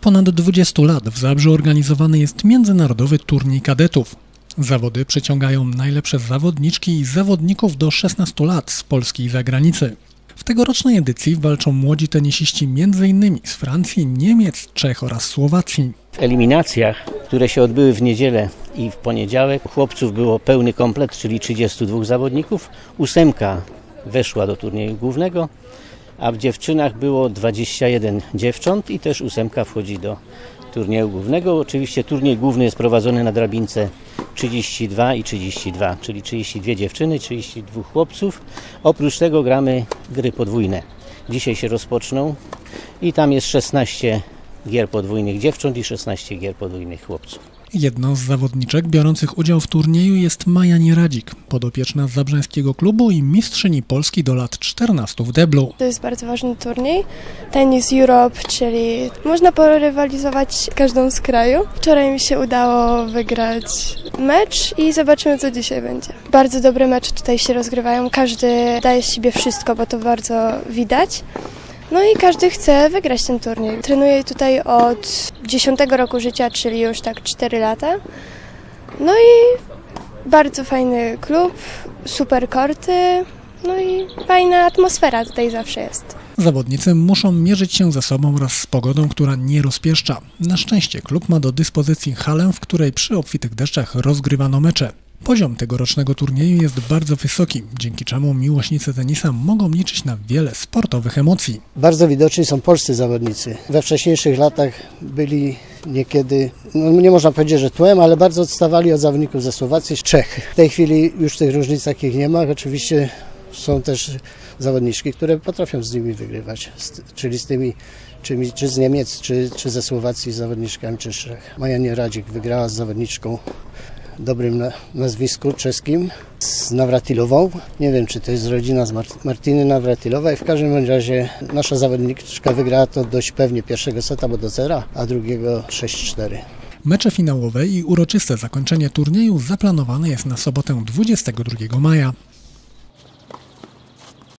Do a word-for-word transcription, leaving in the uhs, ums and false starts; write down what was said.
ponad dwudziestu lat w Zabrzu organizowany jest międzynarodowy turniej kadetów. Zawody przyciągają najlepsze zawodniczki i zawodników do szesnastu lat z Polski i zagranicy. W tegorocznej edycji walczą młodzi tenisiści między innymi z Francji, Niemiec, Czech oraz Słowacji. W eliminacjach, które się odbyły w niedzielę i w poniedziałek, chłopców było pełny komplet, czyli trzydziestu dwóch zawodników. Ósemka weszła do turnieju głównego, a w dziewczynach było dwadzieścia jeden dziewcząt i też ósemka wchodzi do turnieju głównego. Oczywiście turniej główny jest prowadzony na drabince trzydzieści dwa i trzydzieści dwa, czyli trzydzieści dwie dziewczyny, trzydzieści dwóch chłopców. Oprócz tego gramy gry podwójne. Dzisiaj się rozpoczną i tam jest szesnaście gier podwójnych dziewcząt i szesnaście gier podwójnych chłopców. Jedną z zawodniczek biorących udział w turnieju jest Maja Nieradzik, podopieczna zabrzańskiego klubu i mistrzyni Polski do lat czternastu w deblu. To jest bardzo ważny turniej. Tennis Europe, czyli można porywalizować każdą z kraju. Wczoraj mi się udało wygrać mecz i zobaczymy, co dzisiaj będzie. Bardzo dobre mecze tutaj się rozgrywają. Każdy daje z siebie wszystko, bo to bardzo widać. No i każdy chce wygrać ten turniej. Trenuję tutaj od dziesiątego roku życia, czyli już tak cztery lata. No i bardzo fajny klub, super korty, no i fajna atmosfera tutaj zawsze jest. Zawodnicy muszą mierzyć się ze sobą wraz z pogodą, która nie rozpieszcza. Na szczęście klub ma do dyspozycji halę, w której przy obfitych deszczach rozgrywano mecze. Poziom tegorocznego turnieju jest bardzo wysoki, dzięki czemu miłośnicy tenisa mogą liczyć na wiele sportowych emocji. Bardzo widoczni są polscy zawodnicy. We wcześniejszych latach byli niekiedy, no nie można powiedzieć, że tłem, ale bardzo odstawali od zawodników ze Słowacji, z Czech. W tej chwili już tych różnic takich nie ma. Oczywiście są też zawodniczki, które potrafią z nimi wygrywać, czyli z tymi, czy, czy z Niemiec, czy, czy ze Słowacji z zawodniczkami, czy z Czech. Maja Nieradzik wygrała z zawodniczką dobrym nazwisku czeskim, z Nawratilową. Nie wiem, czy to jest rodzina z Martiny Nawratilowej. W każdym razie nasza zawodniczka wygrała to dość pewnie pierwszego seta, bo do zera, a drugiego sześć cztery. Mecze finałowe i uroczyste zakończenie turnieju zaplanowane jest na sobotę dwudziestego drugiego maja.